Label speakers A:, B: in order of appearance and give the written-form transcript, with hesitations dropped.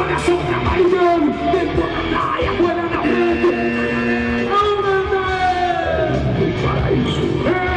A: coração trabalhando, dentro da praia, olha na frente. O paraíso.